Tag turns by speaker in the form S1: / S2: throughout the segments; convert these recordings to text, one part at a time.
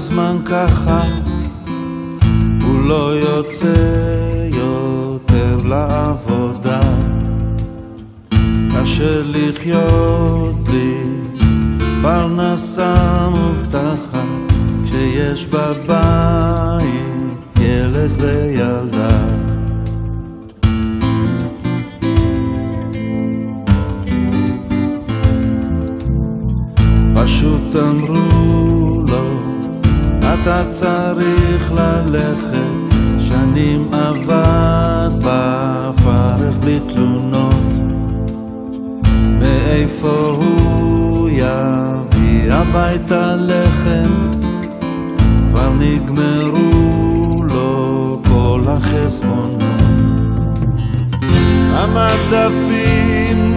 S1: זמן ככה, הוא לא יוצא יותר לעבודה. קשה לחיות בלי פרנסה מובטחת, כשיש בבית ילד וילדה. פשוט אמרו לו, אתה צריך ללכת, שנים עבד בפרך בלי תלונות. מאיפה הוא יביא הביתה לחם? כבר נגמרו לו כל החסרונות. המדפים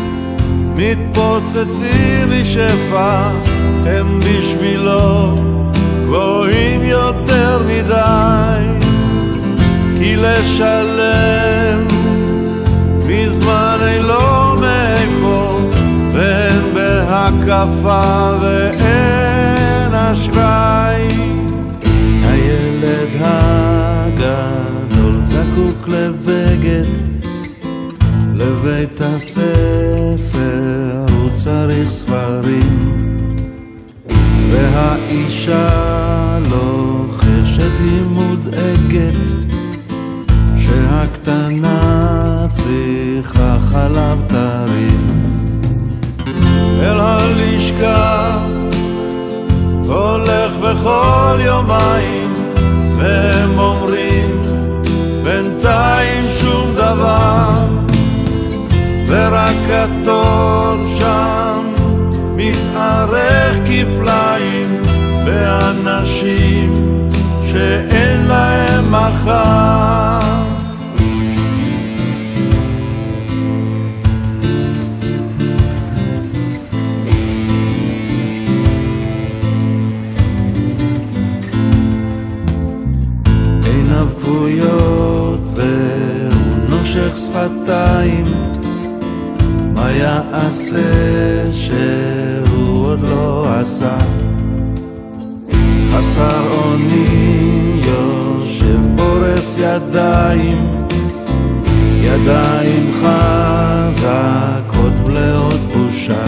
S1: מתפוצצים משפע, הם בשבילו גבוהים יותר מדי, כי לשלם מזמן אין לו מאיפה, ואין בהקפה ואין אשראי. הילד הגדול זקוק לבגד, לבית הספר הוא צריך ספרים, והאישה לוחשת היא מודאגת, שהקטנה צריכה חלב טרי. אל הלשכה הולך בכל יומיים, והם אומרים בינתיים שום דבר, ורק התור שם מתארך כפליים באנשים שאין להם מחר. עיניו כבויות והוא נושך שפתיים, מה יעשה שהוא עוד לא עשה? חסר אונים יושב פורס ידיים, ידיים חזקות מלאות בושה.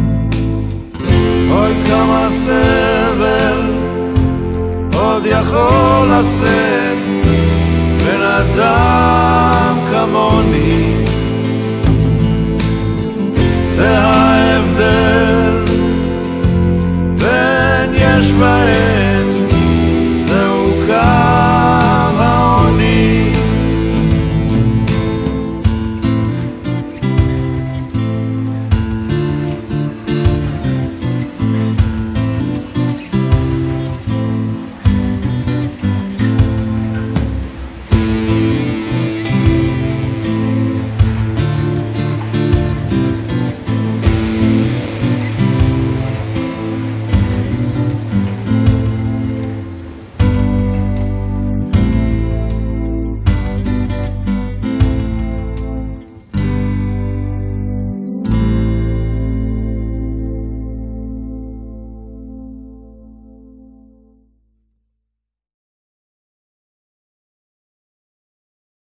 S1: אוי כמה סבל עוד יכול לשאת בן אדם כמוני, זה ההבדל בין יש בהם